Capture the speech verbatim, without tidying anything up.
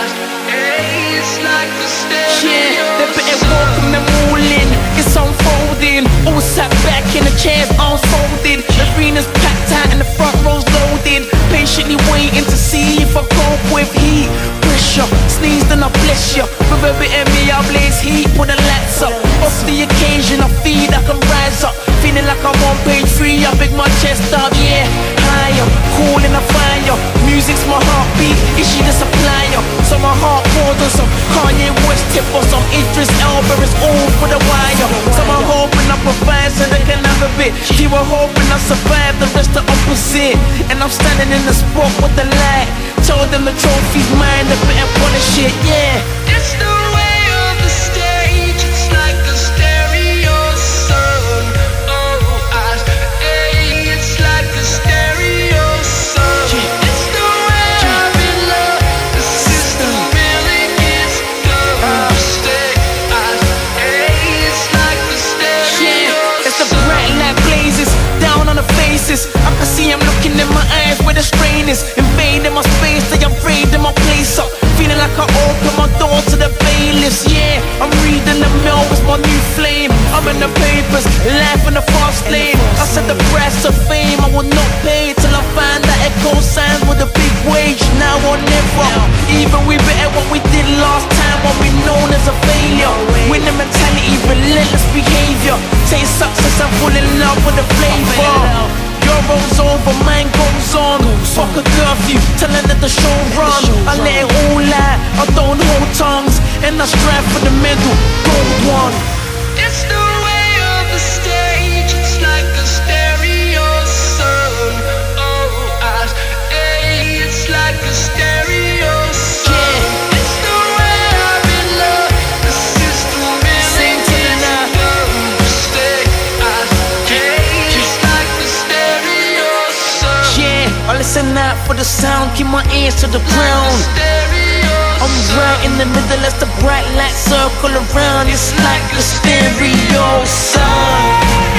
Yeah, they better welcome them all in. It's unfolding. All sat back in the chairs, arms folded. The arena's packed out and the front row's loaded. Patiently waiting to see if I cope with heat. Pressure, sneeze then I bless ya. With a bit of me I blaze heat, put the lights up. Off the occasion I feel I can rise up. Feeling like I'm on page three, I pick my chest up, yeah. Higher, cool in the fire. Music's my heartbeat, is she the supplier? So my heart pours on some Kanye West tip or some Idris Elba, it's all for the wire. Some are hoping I provide so they can have a bit. Few are hoping I survive, the rest are opposite. And I'm standing in the spot with the light. Told them the trophy's mine, they better polish it, yeah. It's the way of the stage, it's like a stereo song. Oh, I, hey, it's like a stereo song. Yeah. It's the way I've been loved, the system really gets done. Stay, I, hey, it's like a stereo Yeah, it's the song. bright light blazes down on the faces. I can see them looking in my eyes where the strain is. Invading my space, they afraid in my place up. Feeling like I open my door to the bailiffs. Yeah, I'm reading the mail, it's my new flame. I'm in the papers, life in the fast lane. I said the price of fame I will not pay till I find that echo signs with a big wage. Now or never, even we better what we did last time. What we known as a failure. Winning mentality, relentless behavior. Taste success and fall in love with the flavor. Your roll's over, mine goes on. Fuck a curfew, telling that the show run. I let it all out, I don't hold tongues. And I strive for the middle, gold one. It's the way of the stage, it's like a stereo song. Oh, I, hey, it's like a stereo song. Yeah. It's the way I've been loved, the system really gets done. Stay, I, hey, it's like a stereo song. Yeah, I listen out for the sound, keep my ears to the ground. I'm right in the middle as the bright light circle around. It's like a stereo song.